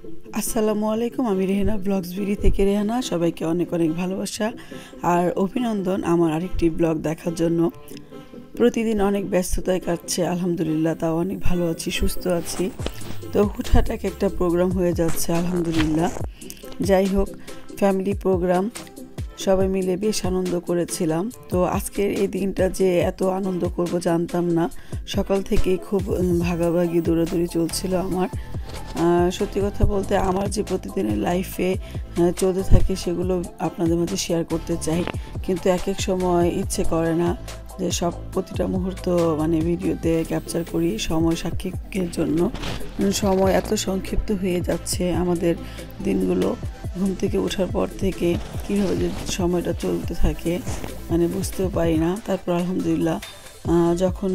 আসসালামু আলাইকুম। আমি রেহানা ব্লগস ভিডি থেকে রেহানা। সবাইকে অনেক অনেক ভালোবাসা আর অভিনন্দন আমার আরেকটি ব্লগ দেখার জন্য। প্রতিদিন অনেক ব্যস্ততায় কাটছে, আলহামদুলিল্লাহ তাও অনেক ভালো আছি, সুস্থ আছি। তো হুটহাট একটা প্রোগ্রাম হয়ে যাচ্ছে, আলহামদুলিল্লাহ। যাই হোক, ফ্যামিলি প্রোগ্রাম, সবাই মিলে বেশ আনন্দ করেছিলাম। তো আজকের এই দিনটা যে এত আনন্দ করব জানতাম না। সকাল থেকেই খুব ভাগাভাগি দৌড়াদৌড়ি চলছিল আমার। সত্যি কথা বলতে আমার যে প্রতিদিনের লাইফে চলতে থাকে সেগুলো আপনাদের মাঝে শেয়ার করতে চাই, কিন্তু এক এক সময় ইচ্ছে করে না যে সব প্রতিটা মুহূর্ত ভিডিওতে ক্যাপচার করি সময় সাক্ষীর জন্য। সময় এত সংক্ষিপ্ত হয়ে যাচ্ছে আমাদের দিনগুলো। ঘুম থেকে ওঠার পর থেকে কীভাবে যে সময়টা চলতে থাকে বুঝতেও পারি না। তারপর আলহামদুলিল্লাহ যখন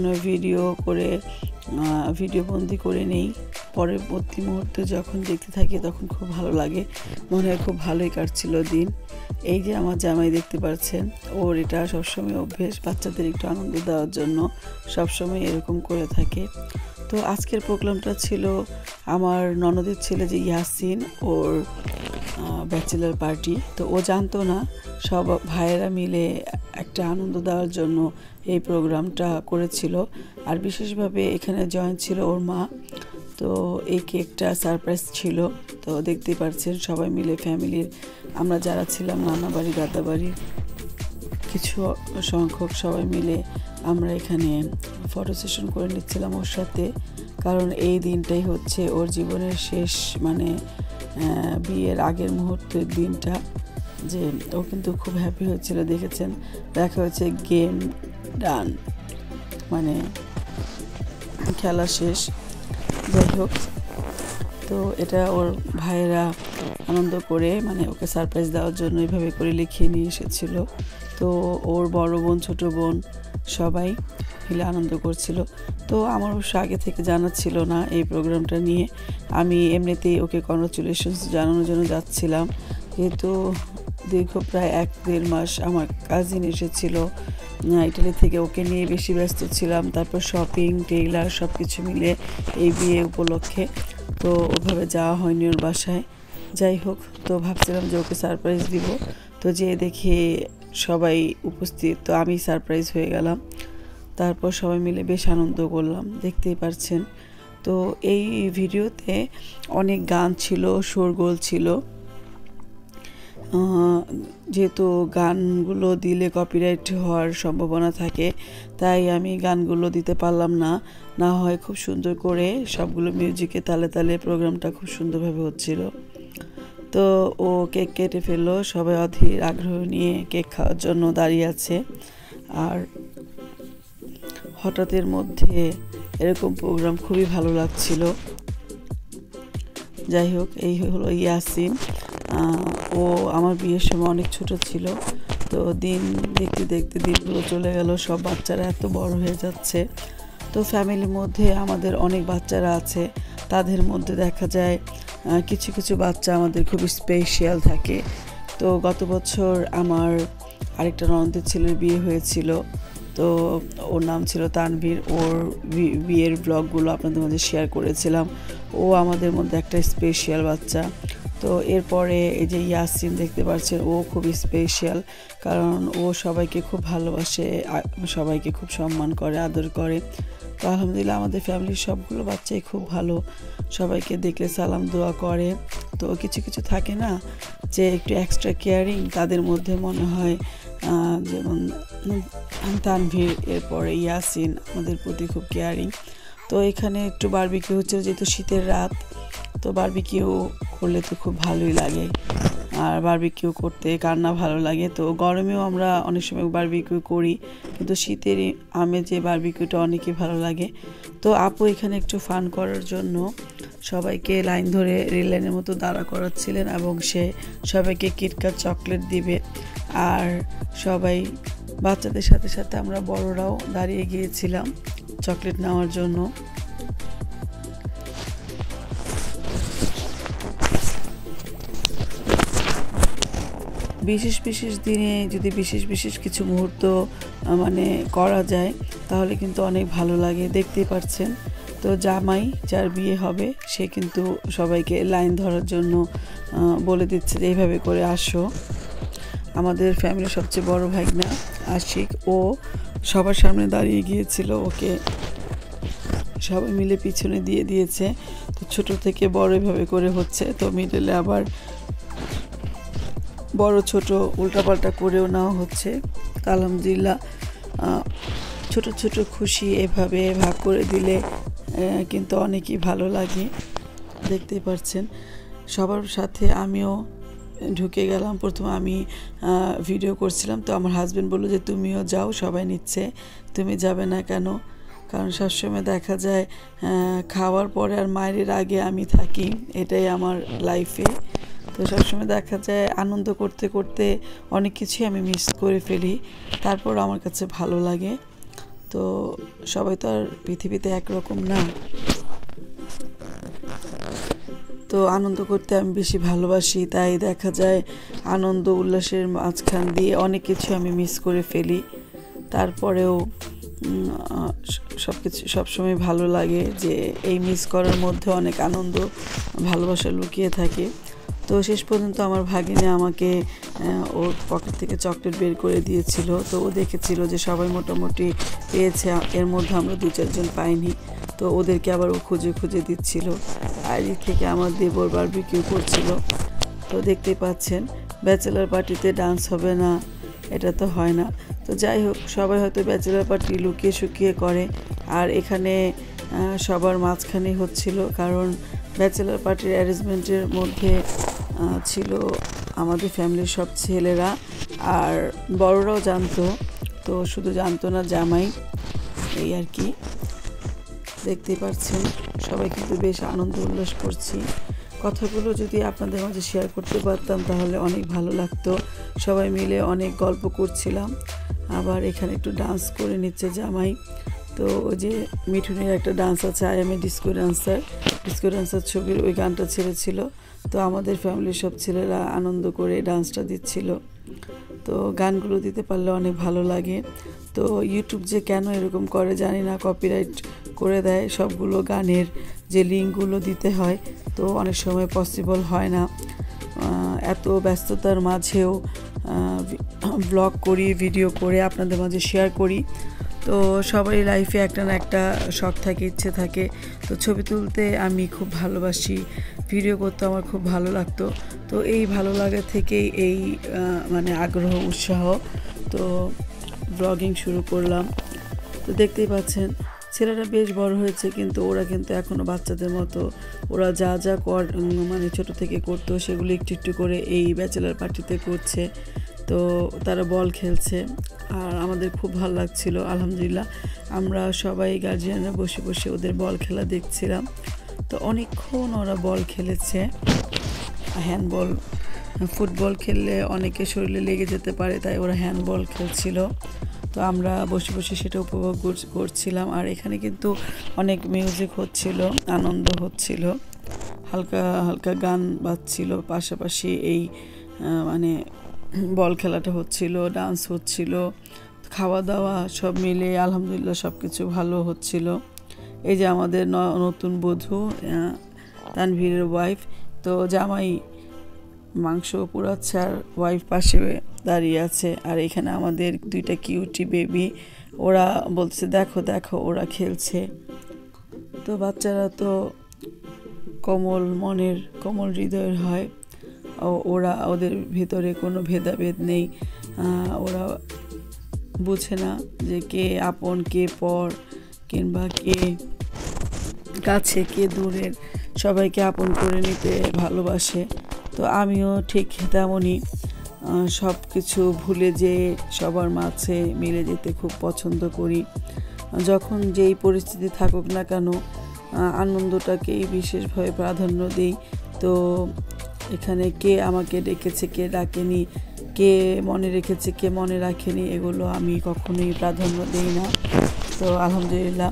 ভিডিও বন্দি করে নেই, পরবর্তী মুহূর্তে যখন দেখতে থাকি তখন খুব ভালো লাগে, মনে হয় খুব ভালোই কাটছিল দিন। এই যে আমার জামাই দেখতে পাচ্ছেন, ওর এটা সবসময় অভ্যেস, বাচ্চাদের একটু আনন্দ দেওয়ার জন্য সবসময় এরকম করে থাকে। তো আজকের প্রোগ্রামটা ছিল আমার ননদের ছেলে যে ইয়াসিন, ওর ব্যাচেলার পার্টি। তো ও জানতো না, সব ভাইয়েরা মিলে একটা আনন্দ দেওয়ার জন্য এই প্রোগ্রামটা করেছিল। আর বিশেষভাবে এখানে জয়েন ছিল ওর মা। তো এই কেকটা সারপ্রাইজ ছিল। তো দেখতেই পাচ্ছেন সবাই মিলে ফ্যামিলির আমরা যারা ছিলাম, নানা বাড়ি দাদা বাড়ি কিছু সংখ্যক সবাই মিলে আমরা এখানে ফটো সেশন করে নিচ্ছিলাম ওর সাথে। কারণ এই দিনটাই হচ্ছে ওর জীবনের শেষ, বিয়ের আগের মুহূর্তের দিনটা। যে ও কিন্তু খুব হ্যাপি হয়েছিল, দেখেছেন, দেখা হচ্ছে গেম ডান, খেলা শেষ। যাই হোক, তো এটা ওর ভাইয়েরা আনন্দ করে ওকে সারপ্রাইজ দেওয়ার জন্য এইভাবে করে লিখিয়ে নিয়ে এসেছিল। তো ওর বড় বোন, ছোট বোন সবাই মিলে আনন্দ করছিল। তো আমার অবশ্য আগে থেকে জানা ছিল না এই প্রোগ্রামটা নিয়ে। আমি এমনিতেই ওকে কংগ্রাচুলেশনস জানানোর জন্য যাচ্ছিলাম, যেহেতু দীর্ঘ প্রায় 1-1.5 মাস আমার কাজিন এসেছিল ইটালি থেকে, ওকে নিয়ে বেশি ব্যস্ত ছিলাম। তারপর শপিং, টেইলার সব কিছু মিলে এই বিয়ে উপলক্ষে তো ওভাবে যাওয়া হয়নি ওর বাসায়। যাই হোক, তো ভাবছিলাম যে ওকে সারপ্রাইজ দিব, তো যে দেখি সবাই উপস্থিত, তো আমি সারপ্রাইজ হয়ে গেলাম। তারপর সবাই মিলে বেশ আনন্দ করলাম, দেখতেই পারছেন। তো এই ভিডিওতে অনেক গান ছিল, শোরগোল ছিল। যেহেতু গানগুলো দিলে কপিরাইট হওয়ার সম্ভাবনা থাকে, তাই আমি গানগুলো দিতে পারলাম না। না হয় খুব সুন্দর করে সবগুলো মিউজিকে তালে তালে প্রোগ্রামটা খুব সুন্দরভাবে হচ্ছিল। তো ও কেক কেটে ফেললো, সবাই অধীর আগ্রহ নিয়ে কেক খাওয়ার জন্য দাঁড়িয়ে আছে। আর হঠাৎের মধ্যে এরকম প্রোগ্রাম খুবই ভালো লাগছিল। যাই হোক, এই হলো ইয়াসিন। ও আমার বিয়ের সময় অনেক ছোট ছিল। তো দিন দেখতে দেখতে দিনগুলো চলে গেল, সব বাচ্চারা এত বড় হয়ে যাচ্ছে। তো ফ্যামিলির মধ্যে আমাদের অনেক বাচ্চারা আছে, তাদের মধ্যে দেখা যায় কিছু কিছু বাচ্চা আমাদের খুব স্পেশাল থাকে। তো গত বছর আমার আরেকটা ননদের ছেলের বিয়ে হয়েছিল। তো ওর নাম ছিল তানভীর। ওর বিয়ের ব্লগগুলো আপনাদের মধ্যে শেয়ার করেছিলাম। ও আমাদের মধ্যে একটা স্পেশাল বাচ্চা। তো এরপরে এই যে ইয়াসিন দেখতে পাচ্ছেন, ও খুব স্পেশাল, কারণ ও সবাইকে খুব ভালোবাসে, সবাইকে খুব সম্মান করে, আদর করে। তো আলহামদুলিল্লাহ আমাদের ফ্যামিলির সবগুলো বাচ্চাই খুব ভালো, সবাইকে দেখলে সালাম দোয়া করে। তো কিছু কিছু থাকে না যে একটু এক্সট্রা কেয়ারিং, তাদের মধ্যে মনে হয় যেমন তানভীর, এরপরে ইয়াসিন আমাদের প্রতি খুব কেয়ারিং। তো এখানে একটু বারবিকিউ হচ্ছিল, যেহেতু শীতের রাত, তো বারবিকিউ করলে তো খুব ভালোই লাগে। আর বারবিকিউ করতে কার না ভালো লাগে। তো গরমেও আমরা অনেক সময় বারবিকিউ করি, কিন্তু শীতের আমেজে বারবিকিউটা অনেকই ভালো লাগে। তো আপু এখানে একটু ফান করার জন্য সবাইকে লাইন ধরে রেল লাইনের মতো দাঁড়া করাচ্ছিলেন, এবং সে সবাইকে কিটক্যাট চকলেট দিবে। আর সবাই বাচ্চাদের সাথে সাথে আমরা বড়রাও দাঁড়িয়ে গিয়েছিলাম চকলেট নেওয়ার জন্য। বিশেষ বিশেষ দিনে যদি বিশেষ বিশেষ কিছু মুহূর্ত করা যায়, তাহলে কিন্তু অনেক ভালো লাগে। দেখতেই পাচ্ছেন তো জামাই যার বিয়ে হবে সে কিন্তু সবাইকে লাইন ধরার জন্য বলে দিচ্ছে যে এইভাবে করে আসো। আমাদের ফ্যামিলির সবচেয়ে বড় ভাগনা আশিক, ও সবার সামনে দাঁড়িয়ে গিয়েছিল, ওকে সবাই মিলে পিছনে দিয়ে দিয়েছে। তো ছোট থেকে বড় এভাবে করে হচ্ছে, তো মিডলে আবার বড় ছোট উল্টাপাল্টা করেও নেওয়া হচ্ছে। আলহামদুলিল্লাহ ছোট ছোট খুশি এভাবে ভাগ করে দিলে কিন্তু অনেকই ভালো লাগে। দেখতেই পাচ্ছেন সবার সাথে আমিও ঢুকে গেলাম। প্রথমে আমি ভিডিও করছিলাম, তো আমার হাজব্যান্ড বললো যে তুমিও যাও, সবাই নিচ্ছে, তুমি যাবে না কেন? কারণ সবসময় দেখা যায় খাওয়ার পরে আর মায়ের আগে আমি থাকি, এটাই আমার লাইফে। তো সবসময় দেখা যায় আনন্দ করতে করতে অনেক কিছুই আমি মিস করে ফেলি, তারপর আমার কাছে ভালো লাগে। তো সবাই তো আর পৃথিবীতে একরকম না, তো আনন্দ করতে আমি বেশি ভালোবাসি, তাই দেখা যায় আনন্দ উল্লাসের মাঝখান দিয়ে অনেক কিছু আমি মিস করে ফেলি। তারপরেও সবসময় ভালো লাগে যে এই মিস করার মধ্যে অনেক আনন্দ ভালোবাসা লুকিয়ে থাকে। তো শেষ পর্যন্ত আমার ভাগিনে আমাকে ওর পকেট থেকে চকলেট বের করে দিয়েছিল। তো ও দেখেছিল যে সবাই মোটামুটি পেয়েছে, এর মধ্যে আমরা 2-4 জন পাইনি, তো ওদেরকে আবার ও খুঁজে খুঁজে দিচ্ছিল। আর এদিক থেকে আমার দেবর বারবিকিউ করছিল। তো দেখতেই পাচ্ছেন ব্যাচেলার পার্টিতে ডান্স হবে না, এটা তো হয় না। তো যাই হোক, সবাই হয়তো ব্যাচেলার পার্টি লুকিয়ে শুকিয়ে করে, আর এখানে সবার মাঝখানে হচ্ছিল, কারণ ব্যাচেলার পার্টির অ্যারেঞ্জমেন্টের মধ্যে ছিল আমাদের ফ্যামিলির সব ছেলেরা, আর বড়রাও জানতো, তো শুধু জানতো না জামাই, এই আর কি। দেখতেই পাচ্ছেন সবাই কিন্তু বেশ আনন্দ উল্লাস করছি। কথাগুলো যদি আপনাদের মাঝে শেয়ার করতে পারতাম তাহলে অনেক ভালো লাগতো। সবাই মিলে অনেক গল্প করছিলাম, আবার এখানে একটু ডান্স করে নিচ্ছে জামাই। তো ওই যে মিঠুনের একটা ডান্স আছে, I am a disco dancer, disco dancer ছবির ওই গানটা ছেড়েছিল। তো আমাদের ফ্যামিলির সব ছেলেরা আনন্দ করে ডান্সটা দিচ্ছিল। তো গানগুলো দিতে পারলে অনেক ভালো লাগে। তো ইউটিউব যে কেন এরকম করে জানি না, কপিরাইট করে দেয় সবগুলো গানের যে লিঙ্কগুলো দিতে হয়, তো অনেক সময় পসিবল হয় না। এত ব্যস্ততার মাঝেও ব্লগ করি, ভিডিও করে আপনাদের মাঝে শেয়ার করি। তো সবারই লাইফে একটা না একটা শখ থাকে, ইচ্ছে থাকে। তো ছবি তুলতে আমি খুব ভালোবাসি, ভিডিও করতে আমার খুব ভালো লাগতো। তো এই ভালো লাগা থেকেই এই মানে আগ্রহ, উৎসাহ, তো ব্লগিং শুরু করলাম। তো দেখতেই পাচ্ছেন ছেলেরা বেশ বড় হয়েছে, কিন্তু ওরা কিন্তু এখনও বাচ্চাদের মতো, ওরা যা যা মানে ছোট থেকে করতো সেগুলো একটু একটু করে এই ব্যাচেলার পার্টিতে করছে। তো তারা বল খেলছে, আর আমাদের খুব ভালো লাগছিল। আলহামদুলিল্লাহ আমরা সবাই গার্জিয়ানরা বসে বসে ওদের বল খেলা দেখছিলাম। তো অনেকক্ষণ ওরা বল খেলেছে। হ্যান্ডবল, ফুটবল খেললে অনেকে শরীরে লেগে যেতে পারে, তাই ওরা হ্যান্ডবল খেলছিল। তো আমরা বসে বসে সেটা উপভোগ করছিলাম। আর এখানে কিন্তু অনেক মিউজিক হচ্ছিল, আনন্দ হচ্ছিল, হালকা হালকা গান বাজছিল, পাশাপাশি এই মানে বল খেলাটা হচ্ছিল, ডান্স হচ্ছিল, খাওয়া দাওয়া সব মিলে আলহামদুলিল্লাহ সব কিছু ভালো হচ্ছিল। এই যে আমাদের নতুন বধূ তানভীরের ওয়াইফ, তো জামাই মাংস পোড়াচ্ছে আর ওয়াইফ পাশে দাঁড়িয়ে আছে। আর এখানে আমাদের 2টা কিউটি বেবি, ওরা বলছে দেখো দেখো ওরা খেলছে। তো বাচ্চারা তো কোমল মনের, কোমল হৃদয়ের হয়, ওরা ওদের ভিতরে কোনো ভেদাভেদ নেই। ওরা বুঝে না যে কে আপন কে পর, কিংবা কে কাছে কে দূরের, সবাইকে আপন করে নিতে ভালোবাসে। তো আমিও ঠিক তেমনই সব কিছু ভুলে যেয়ে সবার মাঝে মিলে যেতে খুব পছন্দ করি। যখন যেই পরিস্থিতি থাকুক না কেন আনন্দটাকেই বিশেষভাবে প্রাধান্য দিই। তো এখানে কে আমাকে ডেকেছে কে ডাকেনি, কে মনে রেখেছে কে মনে রাখেনি, এগুলো আমি কখনোই প্রাধান্য দিই না। তো আলহামদুলিল্লাহ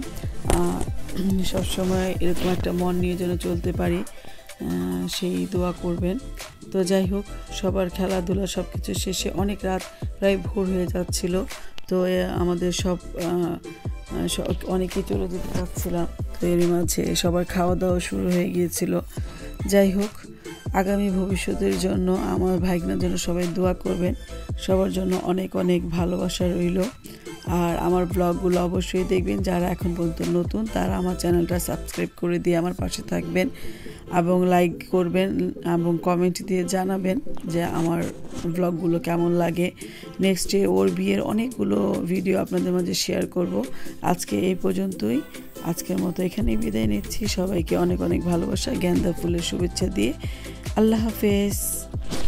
সবসময় এরকম একটা মন নিয়ে যেন চলতে পারি, সেই দোয়া করবেন। তো যাই হোক, সবার খেলাধুলা সব কিছু শেষে অনেক রাত, প্রায় ভোর হয়ে যাচ্ছিল। তো আমাদের সব অনেকেই চলে যেতে চাচ্ছিলাম। তো এরই মাঝে সবার খাওয়া দাওয়া শুরু হয়ে গিয়েছিল। যাই হোক, আগামী ভবিষ্যতের জন্য আমার ভাইগনার জন্য সবাই দোয়া করবেন। সবার জন্য অনেক অনেক ভালোবাসা রইল। আর আমার ব্লগগুলো অবশ্যই দেখবেন। যারা এখন পর্যন্ত নতুন তারা আমার চ্যানেলটা সাবস্ক্রাইব করে দিয়ে আমার পাশে থাকবেন এবং লাইক করবেন এবং কমেন্ট দিয়ে জানাবেন যে আমার ব্লগগুলো কেমন লাগে। নেক্সটে ওর বিয়ের অনেকগুলো ভিডিও আপনাদের মাঝে শেয়ার করব। আজকে এই পর্যন্তই। আজকের মতো এখানেই বিদায় নিচ্ছি। সবাইকে অনেক অনেক ভালোবাসা, গেন্দা ফুলের শুভেচ্ছা দিয়ে আল্লাহ হাফেজ।